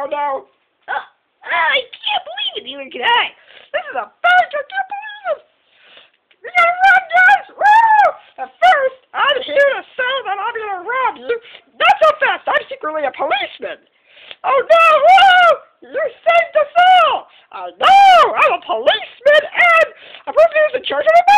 Oh no! I can't believe it, neither can I. This is a fight, I can't believe it! We gotta run, guys! Woo! At first, I'm here to say that I'm gonna rob you. Not so fast, I'm secretly a policeman. Oh no! Woo! You saved us all! I know! I'm a policeman and a person who's in charge of a